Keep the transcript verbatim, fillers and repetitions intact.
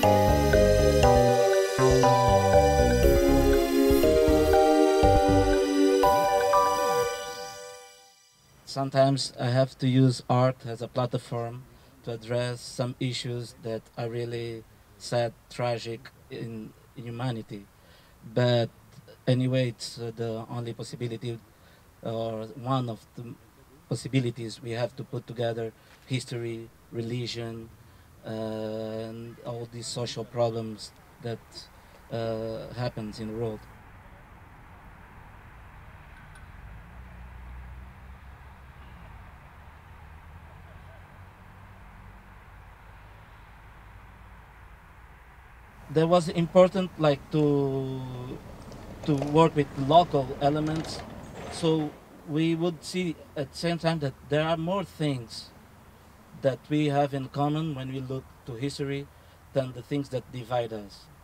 Sometimes I have to use art as a platform to address some issues that are really sad, tragic in, in humanity. But anyway, it's uh, the only possibility, or one of the possibilities we have to put together: history, religion, uh, and all these social problems that uh, happens in the world. There was important like to to work with local elements, so we would see at the same time that there are more things that we have in common when we look to history than the things that divide us.